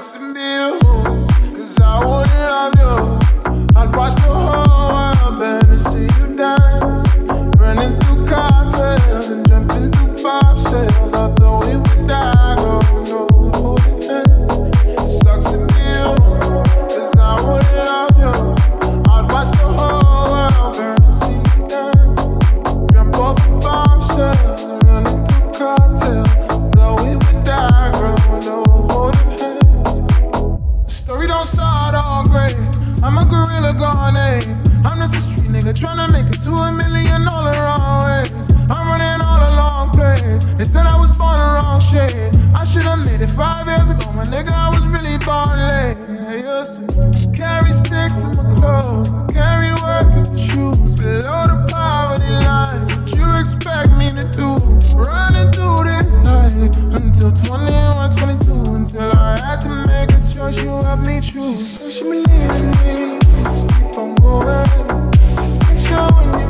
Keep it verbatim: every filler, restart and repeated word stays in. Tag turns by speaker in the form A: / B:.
A: sucks to be you, cause I wouldn't love you. I'd watch the whole world better see you dance, running through cocktails and jumping through bobshells. I thought we would die, growing old, holding hands. It sucks to be you, cause I wouldn't love you. I'd watch the whole world burn to see you dance, jump off the bombshells and running through cocktails. Though we would die, growing old, holding hands. The story don't start all great. I'm a gorilla gone ape. I'm just a street nigga tryna make it to a million all the wrong ways. I'm running all along plays. They said I was born the wrong shade. I should've made it five years ago, my nigga. I was really born late. I used to carry sticks in my clothes, carry work in my shoes, below the poverty line. What you expect me to do? Running through this life until twenty-one, twenty-two, until I had to make a choice. You helped me choose. So she believe in me, just keep on going. This picture when